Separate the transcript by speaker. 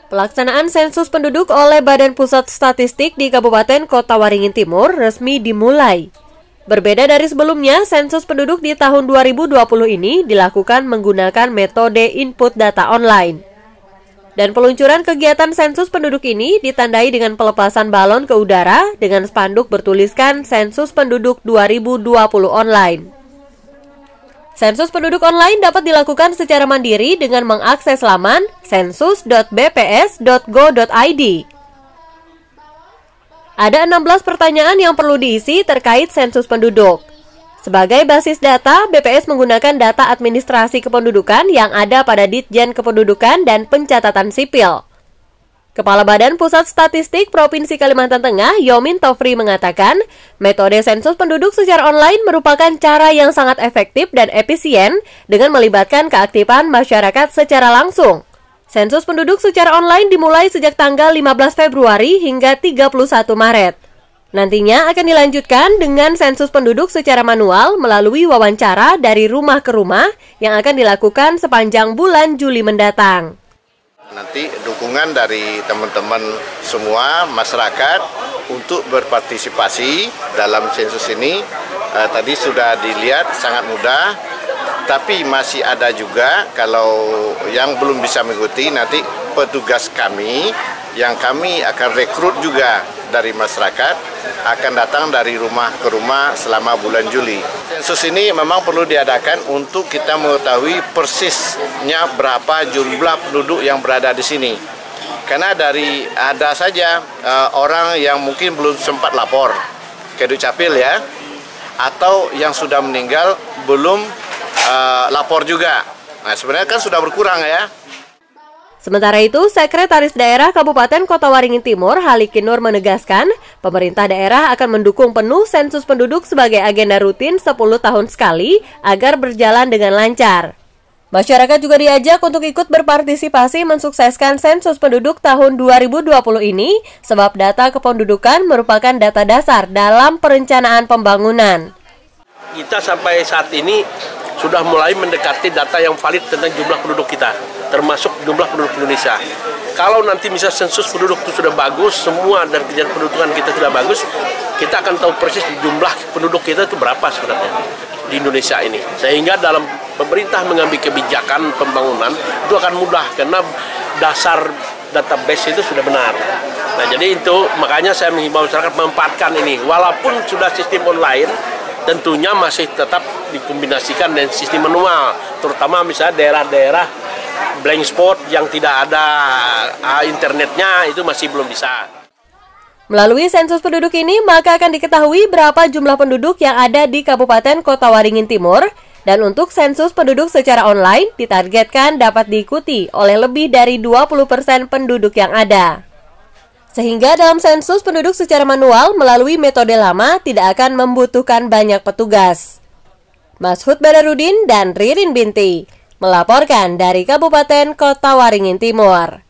Speaker 1: Pelaksanaan sensus penduduk oleh Badan Pusat Statistik di Kabupaten Kota Waringin Timur resmi dimulai. Berbeda dari sebelumnya, sensus penduduk di tahun 2020 ini dilakukan menggunakan metode input data online. Dan peluncuran kegiatan sensus penduduk ini ditandai dengan pelepasan balon ke udara dengan spanduk bertuliskan Sensus Penduduk 2020 online. Sensus penduduk online dapat dilakukan secara mandiri dengan mengakses laman sensus.bps.go.id. Ada 16 pertanyaan yang perlu diisi terkait sensus penduduk. Sebagai basis data, BPS menggunakan data administrasi kependudukan yang ada pada Ditjen Kependudukan dan Pencatatan Sipil. Kepala Badan Pusat Statistik Provinsi Kalimantan Tengah, Yomin Tofri mengatakan, metode sensus penduduk secara online merupakan cara yang sangat efektif dan efisien dengan melibatkan keaktifan masyarakat secara langsung. Sensus penduduk secara online dimulai sejak tanggal 15 Februari hingga 31 Maret. Nantinya akan dilanjutkan dengan sensus penduduk secara manual melalui wawancara dari rumah ke rumah yang akan dilakukan sepanjang bulan Juli mendatang.
Speaker 2: Nanti dukungan dari teman-teman semua masyarakat untuk berpartisipasi dalam sensus ini tadi sudah dilihat sangat mudah, tapi masih ada juga kalau yang belum bisa mengikuti nanti petugas kami yang kami akan rekrut juga dari masyarakat akan datang dari rumah ke rumah selama bulan Juli. Sensus ini memang perlu diadakan untuk kita mengetahui persisnya berapa jumlah penduduk yang berada di sini. Karena ada saja orang yang mungkin belum sempat lapor ke Dukcapil ya, atau yang sudah meninggal belum lapor juga. Nah sebenarnya kan sudah berkurang ya.
Speaker 1: Sementara itu, Sekretaris Daerah Kabupaten Kota Waringin Timur, Halikin Nur menegaskan, pemerintah daerah akan mendukung penuh sensus penduduk sebagai agenda rutin 10 tahun sekali agar berjalan dengan lancar. Masyarakat juga diajak untuk ikut berpartisipasi mensukseskan sensus penduduk tahun 2020 ini, sebab data kependudukan merupakan data dasar dalam perencanaan pembangunan.
Speaker 3: Kita sampai saat ini sudah mulai mendekati data yang valid tentang jumlah penduduk kita, termasuk jumlah penduduk Indonesia. Kalau nanti misal sensus penduduk itu sudah bagus, semua dari kejar pendudukan kita sudah bagus, kita akan tahu persis jumlah penduduk kita itu berapa sebenarnya di Indonesia ini. Sehingga dalam pemerintah mengambil kebijakan pembangunan itu akan mudah karena dasar database itu sudah benar. Nah jadi itu makanya saya menghimbau masyarakat memanfaatkan ini, walaupun sudah sistem online. Tentunya masih tetap dikombinasikan dengan sistem manual, terutama misalnya daerah-daerah blank spot yang tidak ada internetnya itu masih belum bisa.
Speaker 1: Melalui sensus penduduk ini, maka akan diketahui berapa jumlah penduduk yang ada di Kabupaten Kota Waringin Timur, dan untuk sensus penduduk secara online ditargetkan dapat diikuti oleh lebih dari 20% penduduk yang ada. Sehingga dalam sensus penduduk secara manual melalui metode lama tidak akan membutuhkan banyak petugas. Mashud Badarudin dan Ririn Binti melaporkan dari Kabupaten Kota Waringin Timur.